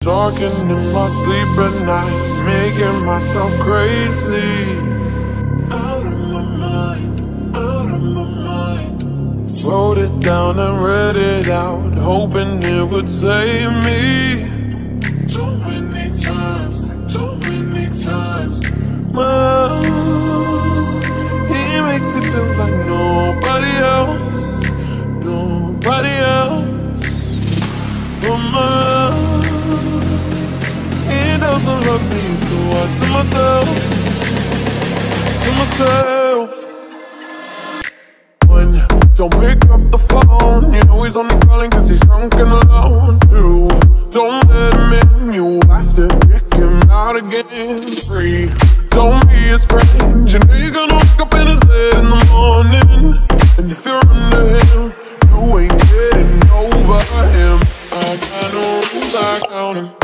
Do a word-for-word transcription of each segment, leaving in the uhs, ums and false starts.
Talking in my sleep at night, making myself crazy. Out of my mind, out of my mind. Wrote it down and read it out, hoping it would save me. Too many times, too many times. My love, he makes it feel like nobody else, nobody else. But my love, he doesn't love me, so I to myself, to myself. One, don't pick up the phone, you know he's only calling cause he's drunk and alone. Two, don't let him in, you have to kick him out again. Three, don't be his friend, you know you're gonna wake up in his bed in the morning. And if you're under him, you ain't getting over him. I got no rules, I count him.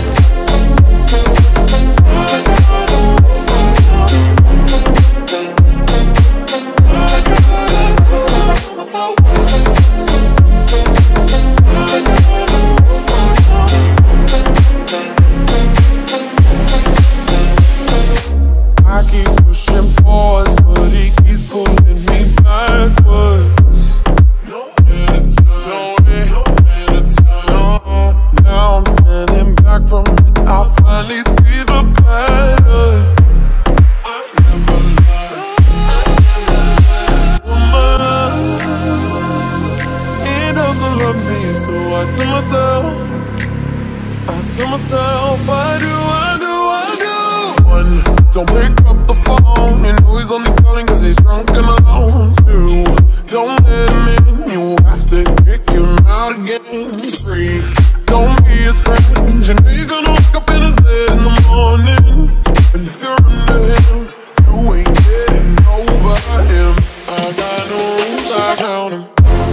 I keep pushing forwards, but he keeps pulling me backwards. No edits, no edits, no. Now I'm standing back from it, I finally see the pattern. I never lied. Woman, he doesn't love me, so I tell myself, I tell myself, I do, I do, I do. One, don't pick up the phone, you know he's only calling cause he's drunk and alone. Two, don't let him in, you have to kick him out again. Three, don't be his friend, you know you're gonna wake up in his bed in the morning. And if you're under him, you ain't getting over him. I got no rules, I count him.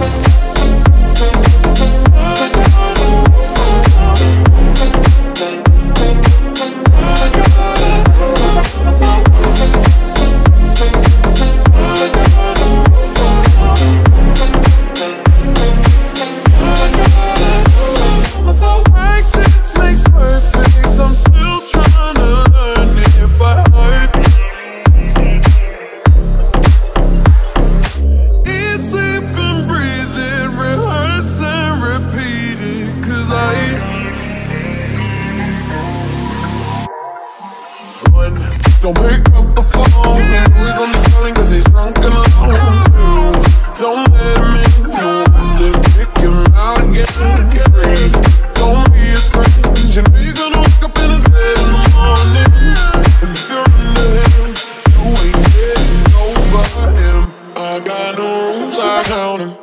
Don't pick up the phone, you know he's only calling cause he's drunk and alone. Two, don't let him in, you have to kick him out again. Three, don't be his friend, you know you're gonna wake up in his bed in the morning. And if you're under him, you ain't getting over him. I got no rules, I count him.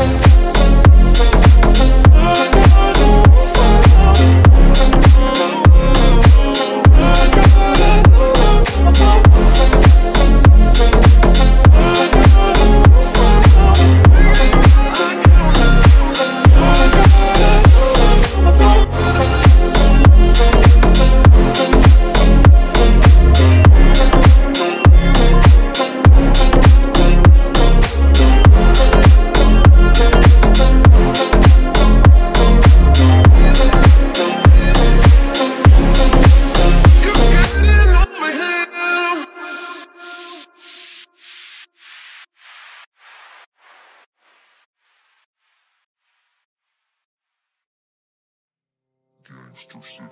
Gangster City.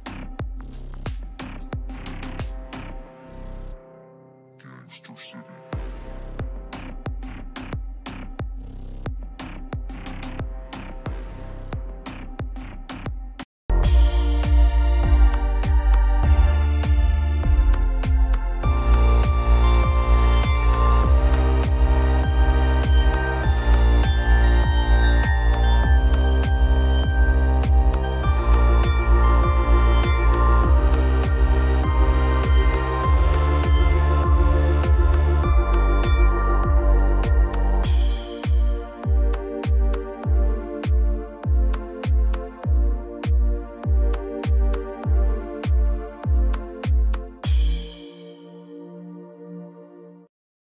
Gangster City.